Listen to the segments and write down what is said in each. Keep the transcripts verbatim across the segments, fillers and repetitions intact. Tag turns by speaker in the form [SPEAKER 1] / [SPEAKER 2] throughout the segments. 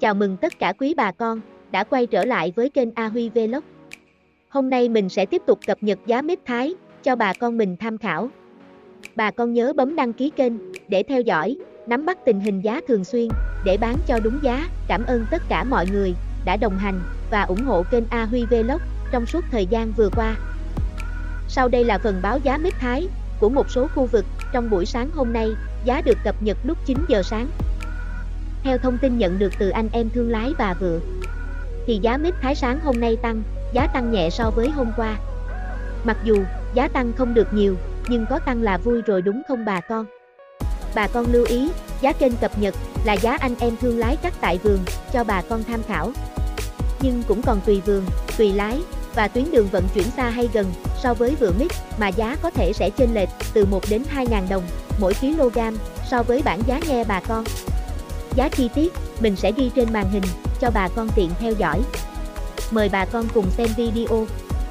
[SPEAKER 1] Chào mừng tất cả quý bà con đã quay trở lại với kênh A Huy Vlog. Hôm nay mình sẽ tiếp tục cập nhật giá mít Thái cho bà con mình tham khảo. Bà con nhớ bấm đăng ký kênh để theo dõi, nắm bắt tình hình giá thường xuyên để bán cho đúng giá. Cảm ơn tất cả mọi người đã đồng hành và ủng hộ kênh A Huy Vlog trong suốt thời gian vừa qua. Sau đây là phần báo giá mít Thái của một số khu vực trong buổi sáng hôm nay, giá được cập nhật lúc chín giờ sáng. Theo thông tin nhận được từ anh em thương lái và vựa, thì giá mít Thái sáng hôm nay tăng, giá tăng nhẹ so với hôm qua. Mặc dù giá tăng không được nhiều, nhưng có tăng là vui rồi đúng không bà con? Bà con lưu ý, giá kênh cập nhật là giá anh em thương lái cắt tại vườn cho bà con tham khảo. Nhưng cũng còn tùy vườn, tùy lái và tuyến đường vận chuyển xa hay gần so với vựa mít mà giá có thể sẽ chênh lệch từ một đến hai nghìn đồng mỗi kg so với bảng giá nghe bà con. Giá chi tiết mình sẽ ghi trên màn hình cho bà con tiện theo dõi. Mời bà con cùng xem video.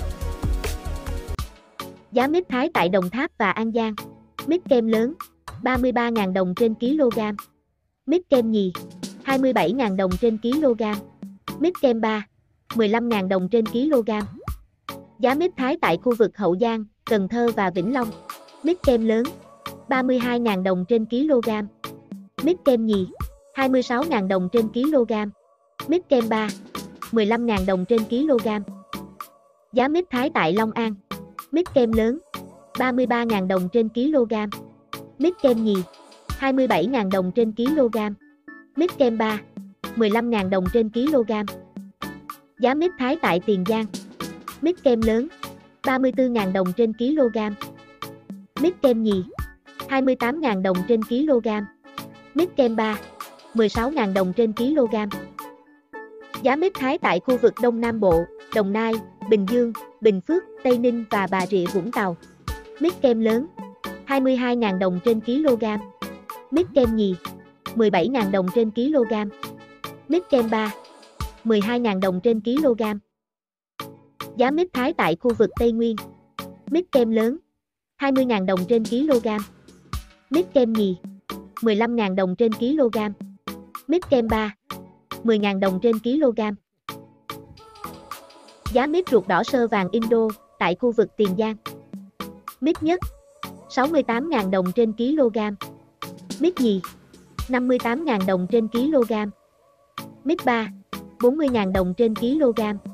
[SPEAKER 1] Giá mít Thái tại Đồng Tháp và An Giang. Mít kem lớn ba mươi ba nghìn đồng trên kg. Mít kem nhì hai mươi bảy nghìn đồng trên kg. Mít kem ba mười lăm nghìn đồng trên kg. Giá mít Thái tại khu vực Hậu Giang, Cần Thơ và Vĩnh Long. Mít kem lớn ba mươi hai nghìn đồng trên kg. Mít kem nhì hai mươi sáu nghìn đồng trên kg. Mít kem ba mười lăm nghìn đồng trên kg. Giá mít Thái tại Long An. Mít kem lớn ba mươi ba nghìn đồng trên kg. Mít kem nhì hai mươi bảy nghìn đồng trên kg. Mít kem ba mười lăm nghìn đồng trên kg. Giá mít Thái tại Tiền Giang. Mít kem lớn ba mươi tư nghìn đồng trên kg. Mít kem nhì hai mươi tám nghìn đồng trên kg. Mít kem ba mười sáu nghìn đồng trên kg. Giá mít Thái tại khu vực Đông Nam Bộ, Đồng Nai, Bình Dương, Bình Phước, Tây Ninh và Bà Rịa Vũng Tàu. Mít kem lớn hai mươi hai nghìn đồng trên kg. Mít kem nhì mười bảy nghìn đồng trên kg. Mít kem ba mười hai nghìn đồng trên kg. Giá mít Thái tại khu vực Tây Nguyên. Mít kem lớn hai mươi nghìn đồng trên kg. Mít kem nhì mười lăm nghìn đồng trên kg. Mít kem ba mười nghìn đồng trên kg. Giá mít ruột đỏ sơ vàng Indo tại khu vực Tiền Giang. Mít nhất sáu mươi tám nghìn đồng trên kg. Mít nhì năm mươi tám nghìn đồng trên kg. Mít ba bốn mươi nghìn đồng trên kg.